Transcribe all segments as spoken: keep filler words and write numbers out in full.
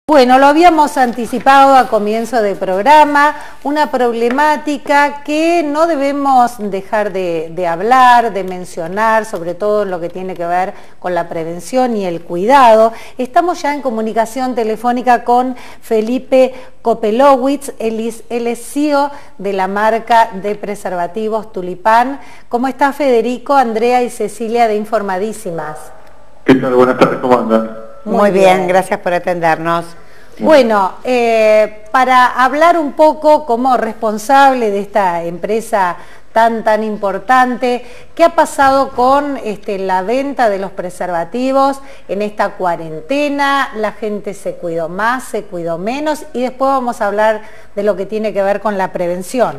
Bueno, lo habíamos anticipado a comienzo del programa, una problemática que no debemos dejar de, de hablar, de mencionar, sobre todo en lo que tiene que ver con la prevención y el cuidado. Estamos ya en comunicación telefónica con Felipe Kopelowicz, él es, él es C E O de la marca de preservativos Tulipán. ¿Cómo está Federico, Andrea y Cecilia de Informadísimas? ¿Qué tal? Buenas tardes, ¿cómo andan? Muy bien, gracias por atendernos. Bueno, eh, para hablar un poco como responsable de esta empresa tan tan importante, ¿qué ha pasado con este, la venta de los preservativos en esta cuarentena? ¿La gente se cuidó más, se cuidó menos? Y después vamos a hablar de lo que tiene que ver con la prevención.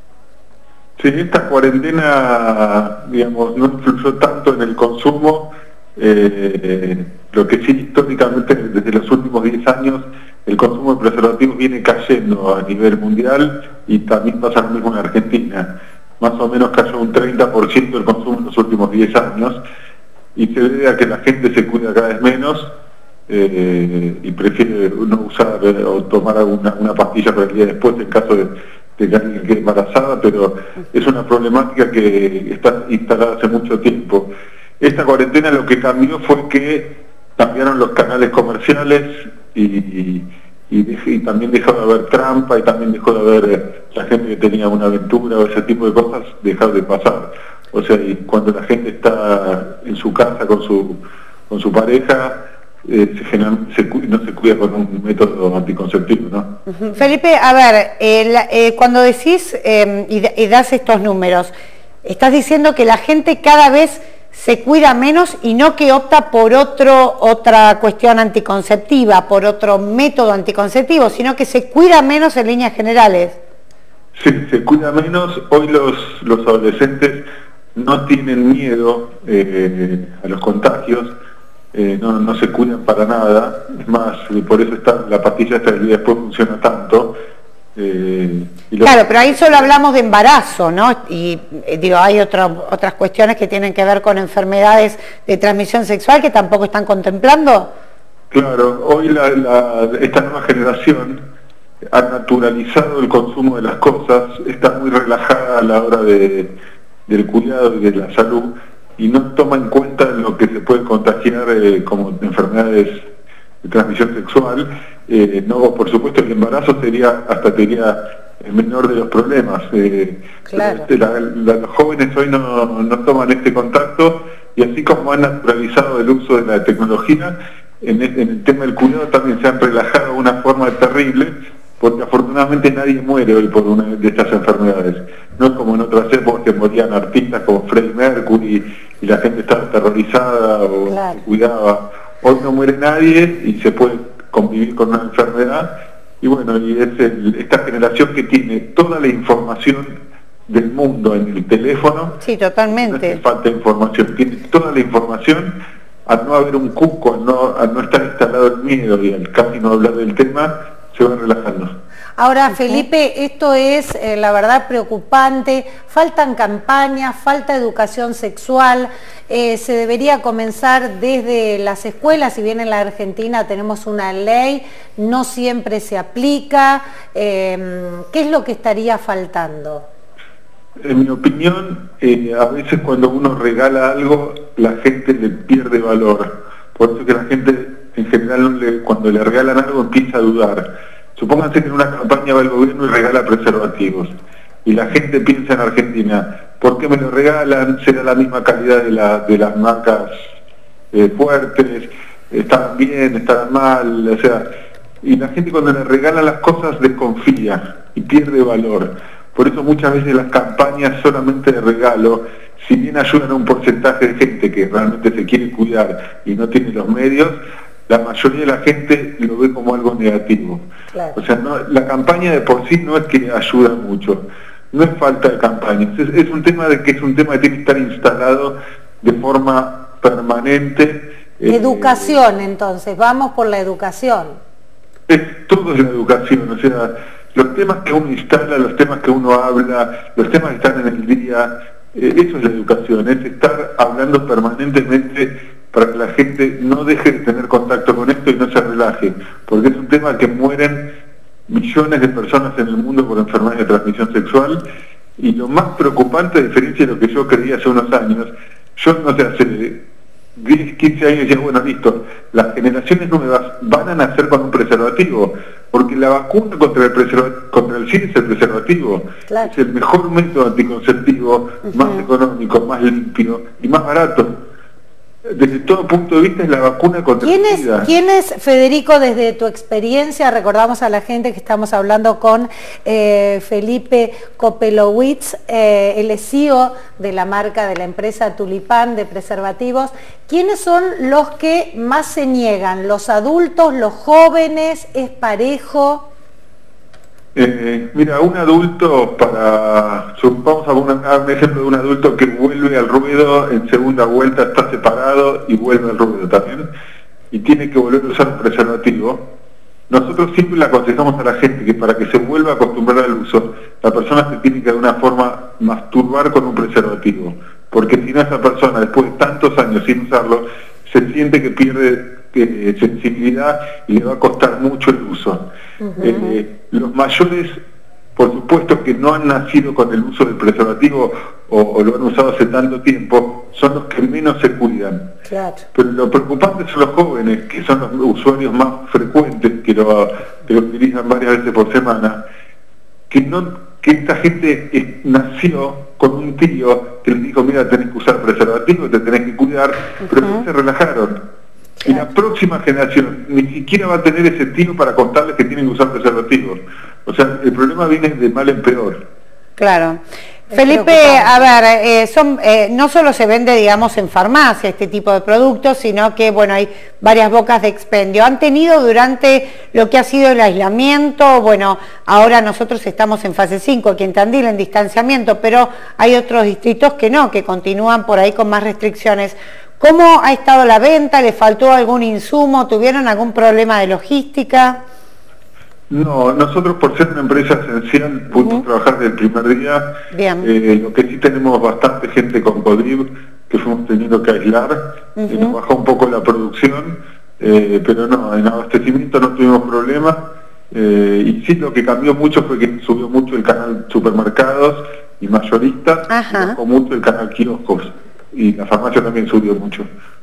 Sí, esta cuarentena, digamos, no influyó tanto en el consumo. Eh, lo que sí, históricamente, desde los últimos diez años, el consumo de preservativos viene cayendo a nivel mundial y también pasa lo mismo en Argentina. Más o menos cayó un treinta por ciento del consumo en los últimos diez años y se debe a que la gente se cuida cada vez menos eh, y prefiere no usar eh, o tomar alguna, una pastilla para el día después en caso de, de que alguien quede embarazada, pero es una problemática que está instalada hace mucho tiempo. Esta cuarentena lo que cambió fue que cambiaron los canales comerciales y, y, y, y también dejó de haber trampa y también dejó de haber eh, la gente que tenía una aventura o ese tipo de cosas dejar de pasar. O sea, y cuando la gente está en su casa con su con su pareja, eh, se, general, se no se cuida con un método anticonceptivo, ¿no? Uh-huh. Felipe, a ver, eh, la, eh, cuando decís eh, y, y das estos números, estás diciendo que la gente cada vez se cuida menos y no que opta por otro, otra cuestión anticonceptiva, por otro método anticonceptivo, sino que se cuida menos en líneas generales. Sí, se cuida menos. Hoy los, los adolescentes no tienen miedo eh, a los contagios, eh, no, no se cuidan para nada. Es más, por eso está la pastilla esta del día después funciona tanto. Eh, y claro, pero ahí solo hablamos de embarazo, ¿no? Y eh, digo, hay otro, otras cuestiones que tienen que ver con enfermedades de transmisión sexual que tampoco están contemplando. Claro, hoy la, la, esta nueva generación ha naturalizado el consumo de las cosas, está muy relajada a la hora de, del cuidado y de la salud y no toma en cuenta lo que se puede contagiar eh, como enfermedades de transmisión sexual. Eh, no, por supuesto el embarazo sería, hasta sería el menor de los problemas. Eh, claro. este, la, la, los jóvenes hoy no, no toman este contacto y así como han naturalizado el uso de la tecnología, en el, en el tema del cuidado también se han relajado de una forma terrible, porque afortunadamente nadie muere hoy por una de estas enfermedades. No es como en otras épocas que morían artistas como Freddie Mercury y la gente estaba aterrorizada o claro. se cuidaba. Hoy no muere nadie y se puede convivir con una enfermedad y bueno, y es el, esta generación que tiene toda la información del mundo en el teléfono. Sí, totalmente. No hace falta información, tiene toda la información. Al no haber un cuco, al no, al no estar instalado el miedo y al casi no hablar del tema, se van relajando. Ahora, Felipe, esto es, eh, la verdad, preocupante. Faltan campañas, falta educación sexual. Eh, se debería comenzar desde las escuelas. Si bien en la Argentina tenemos una ley, no siempre se aplica. Eh, ¿Qué es lo que estaría faltando? En mi opinión, eh, a veces cuando uno regala algo, la gente le pierde valor. Por eso que la gente, en general, le, cuando le regalan algo, empieza a dudar. Supónganse que en una campaña va el gobierno y regala preservativos. Y la gente piensa en Argentina, ¿por qué me lo regalan? ¿Será la misma calidad de, la, de las marcas eh, fuertes? ¿Estarán bien? ¿Estarán mal? O sea, y la gente cuando le regalan las cosas desconfía y pierde valor. Por eso muchas veces las campañas solamente de regalo, si bien ayudan a un porcentaje de gente que realmente se quiere cuidar y no tiene los medios, la mayoría de la gente lo ve como algo negativo. Claro. O sea, no, la campaña de por sí no es que ayuda mucho, no es falta de campañas, es, es un tema de que es un tema que tiene que estar instalado de forma permanente. Educación, eh, entonces, vamos por la educación. Es, todo es la educación, o sea, los temas que uno instala, los temas que uno habla, los temas que están en el día, eh, eso es la educación, es estar hablando permanentemente para que la gente no deje de tener contacto con esto y no se relaje, porque es un tema que mueren millones de personas en el mundo por enfermedades de transmisión sexual, y lo más preocupante, a diferencia de lo que yo creía hace unos años, yo no sé, hace diez, quince años decía, bueno, listo, las generaciones nuevas van a nacer con un preservativo, porque la vacuna contra el, preserva- contra el SIDA es el preservativo, claro. Es el mejor método anticonceptivo, uh-huh. más económico, más limpio y más barato. Desde todo punto de vista es la vacuna contra el SIDA. ¿Quién es, Federico, desde tu experiencia? Recordamos a la gente que estamos hablando con eh, Felipe Kopelowitz, eh, el C E O de la marca de la empresa Tulipán de preservativos. ¿Quiénes son los que más se niegan? ¿Los adultos, los jóvenes? ¿Es parejo? Eh, mira, un adulto, para vamos a un, a un ejemplo de un adulto que vuelve al ruedo, en segunda vuelta está separado y vuelve al ruedo también, y tiene que volver a usar un preservativo. Nosotros siempre le aconsejamos a la gente que para que se vuelva a acostumbrar al uso, la persona se tiene que de alguna forma masturbar con un preservativo, porque si no, esa persona después de tantos años sin usarlo, se siente que pierde eh, sensibilidad y le va a costar mucho el uso. Uh-huh. eh, los mayores, por supuesto que no han nacido con el uso del preservativo o, o lo han usado hace tanto tiempo, son los que menos se cuidan. Claro. Pero lo preocupante son los jóvenes, que son los usuarios más frecuentes, que lo, que lo utilizan varias veces por semana, que no que esta gente es, nació con un tío que les dijo, mira, tenés que usar preservativo, te tenés que cuidar, uh-huh. pero no se relajaron. Y la próxima generación ni siquiera va a tener ese tío para contarles que tienen que usar preservativos. O sea, el problema viene de mal en peor. Claro. Felipe, a ver, eh, son, eh, no solo se vende, digamos, en farmacia este tipo de productos, sino que, bueno, hay varias bocas de expendio. ¿Han tenido durante lo que ha sido el aislamiento? Bueno, ahora nosotros estamos en fase cinco, aquí en Tandil, en distanciamiento, pero hay otros distritos que no, que continúan por ahí con más restricciones. ¿Cómo ha estado la venta? ¿Le faltó algún insumo? ¿Tuvieron algún problema de logística? No, nosotros por ser una empresa esencial pudimos uh-huh. trabajar desde el primer día. Bien. Eh, lo que sí tenemos bastante gente con COVID que fuimos teniendo que aislar, uh-huh. eh, nos bajó un poco la producción, eh, pero no, en abastecimiento no tuvimos problemas. Eh, y sí, lo que cambió mucho fue que subió mucho el canal supermercados y mayoristas, y bajó mucho el canal kioscos. Y la farmacia también subió mucho.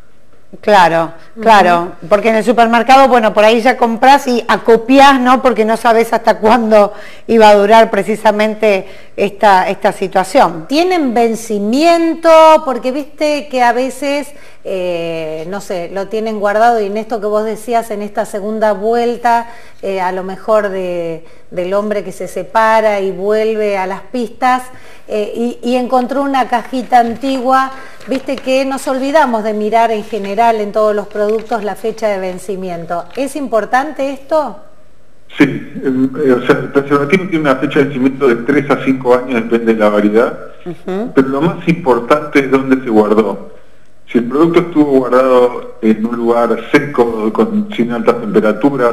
Claro, claro, uh-huh. porque en el supermercado, bueno, por ahí ya compras y acopiás, ¿no? Porque no sabes hasta cuándo iba a durar precisamente esta, esta situación. ¿Tienen vencimiento? Porque viste que a veces, eh, no sé, lo tienen guardado, y en esto que vos decías, en esta segunda vuelta, eh, a lo mejor de, del hombre que se separa y vuelve a las pistas, eh, y, y encontró una cajita antigua. Viste que nos olvidamos de mirar en general en todos los productos la fecha de vencimiento. ¿Es importante esto? Sí, eh, o sea, el preservativo tiene una fecha de vencimiento de tres a cinco años, depende de la variedad, uh-huh. pero lo más importante es dónde se guardó. Si el producto estuvo guardado en un lugar seco, con, sin altas temperaturas,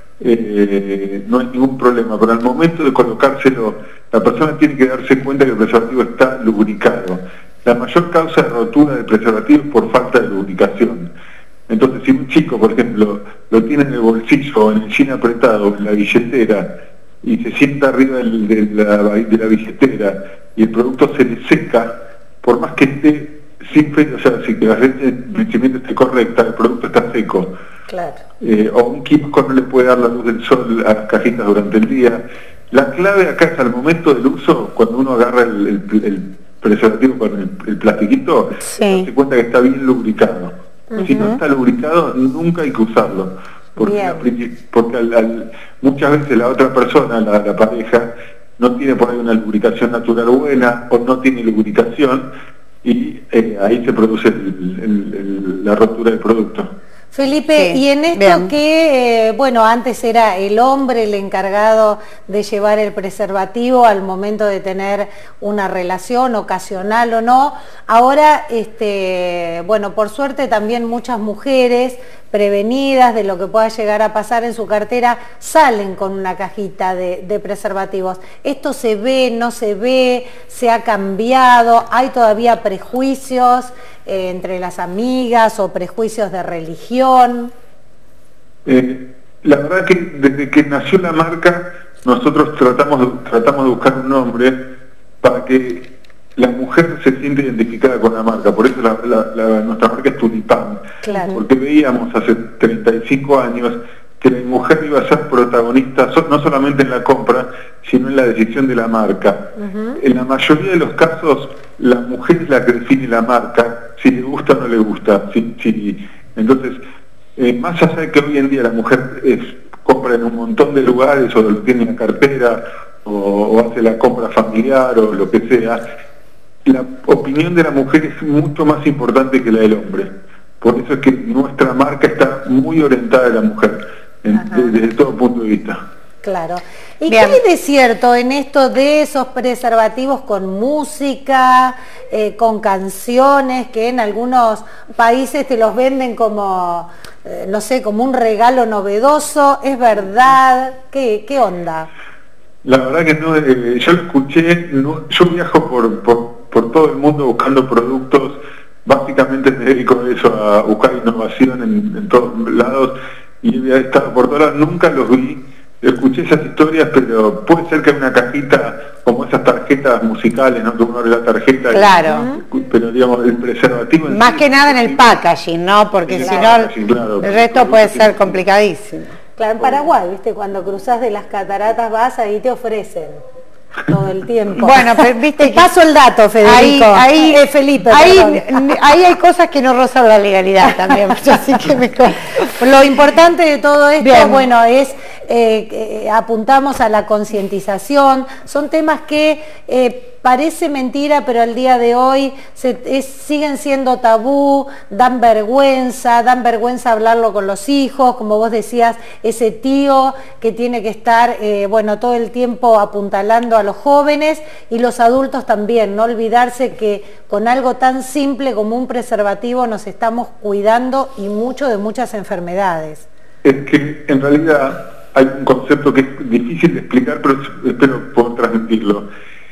eh, no hay ningún problema, pero al momento de colocárselo, la persona tiene que darse cuenta que el preservativo está lubricado. La mayor causa de rotura del preservativo es por falta de lubricación. Entonces, si un chico, por ejemplo, lo tiene en el bolsillo o en el jean apretado o en la billetera y se sienta arriba del, de, la, de la billetera y el producto se le seca, por más que esté sin fe, o sea, si la fecha de vencimiento esté correcta, el producto está seco. Claro. Eh, o un kiosco no le puede dar la luz del sol a las cajitas durante el día. La clave acá es al momento del uso, cuando uno agarra el, el, el preservativo con el, el plastiquito, sí. se cuenta que está bien lubricado. Uh-huh. Si no está lubricado, nunca hay que usarlo, porque, la, porque al, al, muchas veces la otra persona, la, la pareja, no tiene por ahí una lubricación natural buena o no tiene lubricación, y eh, ahí se produce el, el, el, la rotura del producto. Felipe, sí, y en esto bien. que, eh, bueno, antes era el hombre el encargado de llevar el preservativo al momento de tener una relación ocasional o no, ahora, este, bueno, por suerte también muchas mujeres prevenidas de lo que pueda llegar a pasar en su cartera salen con una cajita de, de preservativos. ¿Esto se ve, no se ve, se ha cambiado, hay todavía prejuicios? eh, entre las amigas o prejuicios de religión? Eh, la verdad que desde que nació la marca, nosotros tratamos de, tratamos de buscar un nombre para que la mujer se siente identificada con la marca. Por eso la, la, la, nuestra marca es Tulipán. Claro. Porque veíamos hace treinta y cinco años que la mujer iba a ser protagonista no solamente en la compra, sino en la decisión de la marca. Uh-huh. En la mayoría de los casos, la mujer es la que define la marca, si le gusta o no le gusta. Si, si, entonces, eh, más allá de que hoy en día la mujer es, compra en un montón de lugares, o lo tiene en la cartera, o, o hace la compra familiar, o lo que sea, la opinión de la mujer es mucho más importante que la del hombre. Por eso es que nuestra marca está muy orientada a la mujer. En, desde todo punto de vista. Claro. ¿Y Bien. qué hay de cierto en esto de esos preservativos con música, eh, con canciones, que en algunos países te los venden como, eh, no sé, como un regalo novedoso? ¿Es verdad? ¿Qué, qué onda? La verdad que no, eh, yo lo escuché, no, yo viajo por, por, por todo el mundo buscando productos, básicamente me dedico a eso, a buscar innovación en, en todos lados, y había estado por todas lados, nunca los vi, escuché esas historias, pero puede ser que hay una cajita como esas tarjetas musicales, ¿no? Que uno abre la tarjeta, claro, y, pero digamos el preservativo en más sí, que nada en el packaging, ¿no? Porque si claro, no, claro, el resto puede ser complicadísimo. Claro, en Paraguay, ¿viste? Cuando cruzás de las cataratas vas, ahí te ofrecen todo el tiempo. Bueno, pero viste, te paso el dato, Federico. Ahí, ahí eh, Felipe, ahí, ahí hay cosas que no rozan la legalidad también, así que me... Lo importante de todo esto, Bien. bueno, es eh, eh, apuntamos a la concientización. Son temas que eh, parece mentira, pero al día de hoy se, es, siguen siendo tabú, dan vergüenza, dan vergüenza hablarlo con los hijos, como vos decías, ese tío que tiene que estar, eh, bueno, todo el tiempo apuntalando a los jóvenes, y los adultos también, no olvidarse que con algo tan simple como un preservativo nos estamos cuidando y mucho de muchas enfermedades. Es que en realidad hay un concepto que es difícil de explicar, pero espero poder transmitirlo.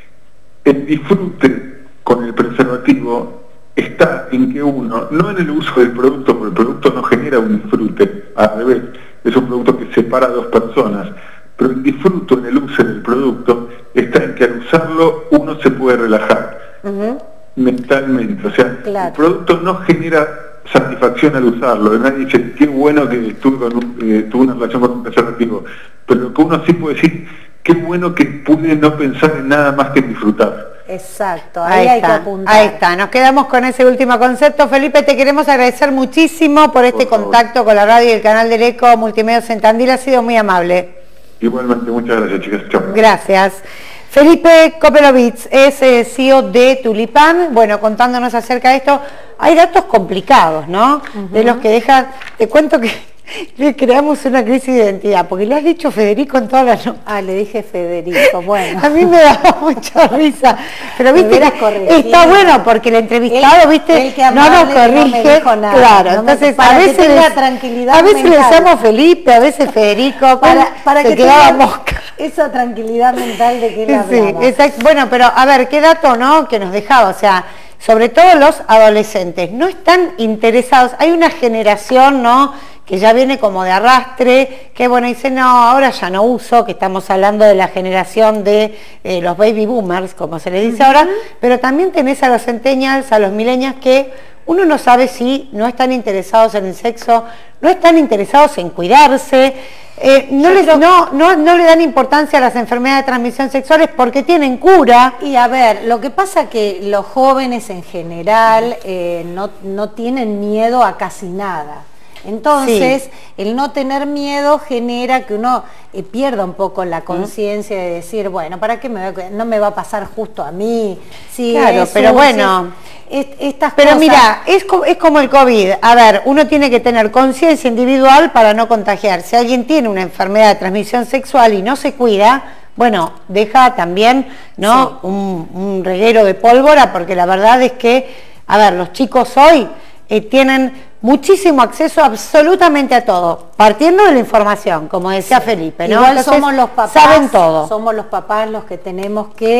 El disfrute con el preservativo está en que uno, no en el uso del producto, porque el producto no genera un disfrute, al revés, es un producto que separa a dos personas, pero el disfrute en el uso del producto está en que al usarlo uno se puede relajar uh-huh. mentalmente, o sea, claro. El producto no genera satisfacción al usarlo, nadie dice qué bueno que estuve con un, eh, tuve una relación con un preservativo, pero lo que uno sí puede decir, qué bueno que pude no pensar en nada más que disfrutar. Exacto, ahí, ahí hay está, que apuntar. Ahí está, nos quedamos con ese último concepto. Felipe, te queremos agradecer muchísimo por este por contacto con la radio y el canal del Eco Multimedios en Tandil, ha sido muy amable. Igualmente, muchas gracias, chicas. Chao. Gracias. Felipe Kopelovitz es eh, C E O de Tulipán, bueno, contándonos acerca de esto. Hay datos complicados, ¿no? Uh-huh. De los que dejan, te cuento que le creamos una crisis de identidad, porque lo has dicho Federico en todas las notas. Ah, le dije Federico, bueno. A mí me da mucha risa, pero viste, está bueno porque el entrevistado, él, viste, él que no nos corrige, no nada, claro, no entonces me, a veces, les, tranquilidad a veces le decimos Felipe, a veces Federico, para, para que quedaba mosca. Esa tranquilidad mental de que él sí, hablaba. Exacto. Bueno, pero a ver, ¿qué dato no que nos dejaba? O sea, sobre todo los adolescentes, no están interesados, hay una generación, ¿no?, que ya viene como de arrastre, que bueno, dice, no, ahora ya no uso, que estamos hablando de la generación de eh, los baby boomers, como se les dice uh-huh. ahora, pero también tenés a los centennials, a los millennials, que uno no sabe si no están interesados en el sexo, no están interesados en cuidarse, eh, no, les, no, no, no le dan importancia a las enfermedades de transmisión sexuales porque tienen cura. Y a ver, lo que pasa que los jóvenes en general eh, no, no tienen miedo a casi nada. Entonces, sí. el no tener miedo genera que uno eh, pierda un poco la conciencia de decir, bueno, ¿para qué me va, no me va a pasar justo a mí? Sí, claro, es pero un, bueno, es, estas pero cosas... mira, es, es como el COVID. A ver, uno tiene que tener conciencia individual para no contagiar. Si alguien tiene una enfermedad de transmisión sexual y no se cuida, bueno, deja también, ¿no?, sí. un, un reguero de pólvora, porque la verdad es que, a ver, los chicos hoy eh, tienen muchísimo acceso absolutamente a todo, partiendo de la información, como decía sí. Felipe, ¿no? Igual Entonces, somos los papás, saben todo. Somos los papás los que tenemos que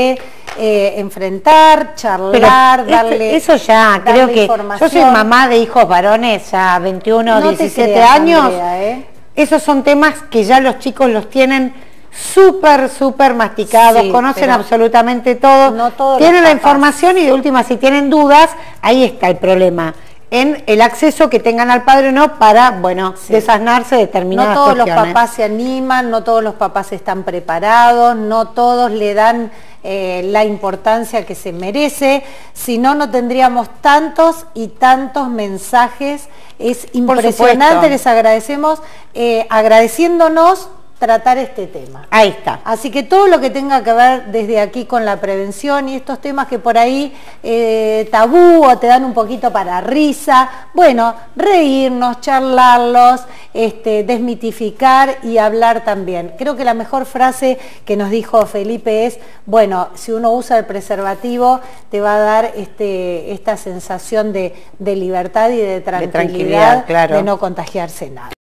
eh, enfrentar, charlar, Pero darle eso ya, creo que yo soy mamá de hijos varones, ya veintiuno, no diecisiete creas, años, Andrea, ¿eh? Esos son temas que ya los chicos los tienen súper, súper masticados, sí, conocen absolutamente todo, no todos tienen la papás. información y de última, si tienen dudas, ahí está el problema, en el acceso que tengan al padre o no para, bueno, sí. desasnarse de determinadas No todos cuestiones. los papás se animan, no todos los papás están preparados, no todos le dan eh, la importancia que se merece, si no, no tendríamos tantos y tantos mensajes. Es impresionante, les agradecemos, eh, agradeciéndonos tratar este tema. Ahí está. Así que todo lo que tenga que ver desde aquí con la prevención y estos temas que por ahí eh, tabú o te dan un poquito para risa, bueno, reírnos, charlarlos, este, desmitificar y hablar también. Creo que la mejor frase que nos dijo Felipe es, bueno, si uno usa el preservativo te va a dar este, esta sensación de, de libertad y de tranquilidad, de, tranquilidad, claro. de no contagiarse nada.